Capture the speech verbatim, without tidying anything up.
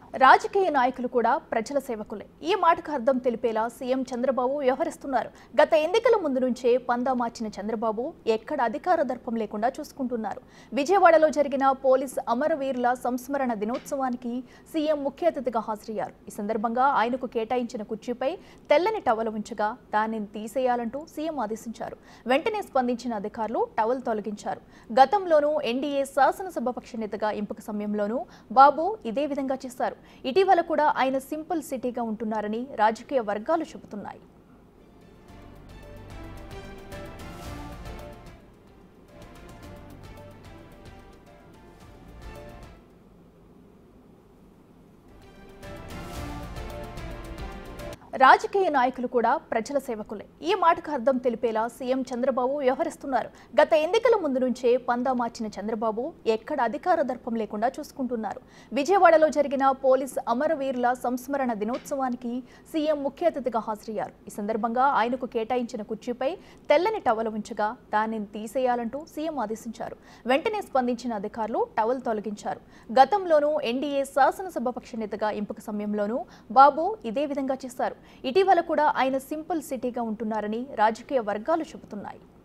రాజకీయ నాయకులు కూడా ప్రజల సేవకులే. ఈ మాటకు అర్థం తెలిపేలా సీఎం చంద్రబాబు వ్యవహరిస్తున్నారు. గత ఎన్నికల ముందు నుంచే పందా మార్చిన చంద్రబాబు ఎక్కడ అధికార దర్పం లేకుండా చూసుకుంటున్నారు. విజయవాడలో జరిగిన పోలీస్ అమరవీరుల సంస్మరణ దినోత్సవానికి సీఎం ముఖ్య అతిథిగా హాజరయ్యారు. ఈ సందర్భంగా ఆయనకు కేటాయించిన కుర్చీపై తెల్లని టవల్ ఉంచగా దానిని తీసేయాలంటూ సీఎం ఆదేశించారు. వెంటనే స్పందించిన అధికారులు టవల్ తొలగించారు. గతంలోనూ ఎన్డీఏ శాసనసభాపక్ష నేతగా ఎంపిక సమయంలోనూ బాబు ఇదే విధంగా చేశారు. ఇటీవల కూడా ఆయన సింపుల్ సిటీగా ఉంటున్నారని రాజకీయ వర్గాలు చెబుతున్నాయి. రాజకీయ నాయకులు కూడా ప్రజల సేవకులే. ఈ మాటకు అర్థం తెలిపేలా సీఎం చంద్రబాబు వ్యవహరిస్తున్నారు. గత ఎన్నికల ముందు నుంచే పందా మార్చిన చంద్రబాబు ఎక్కడ అధికార దర్పం లేకుండా చూసుకుంటున్నారు. విజయవాడలో జరిగిన పోలీస్ అమరవీరుల సంస్మరణ దినోత్సవానికి సీఎం ముఖ్య అతిథిగా హాజరయ్యారు. ఈ సందర్భంగా ఆయనకు కేటాయించిన కుర్చీపై తెల్లని టవల్ ఉంచగా దానిని తీసేయాలంటూ సీఎం ఆదేశించారు. వెంటనే స్పందించిన అధికారులు టవల్ తొలగించారు. గతంలోనూ ఎన్డీఏ శాసనసభాపక్ష నేతగా ఎంపిక సమయంలోనూ బాబు ఇదే విధంగా చేశారు. ఇటీవల కూడా ఆయన సింపుల్ సిటీగా ఉంటున్నారని రాజకీయ వర్గాలు చెబుతున్నాయి.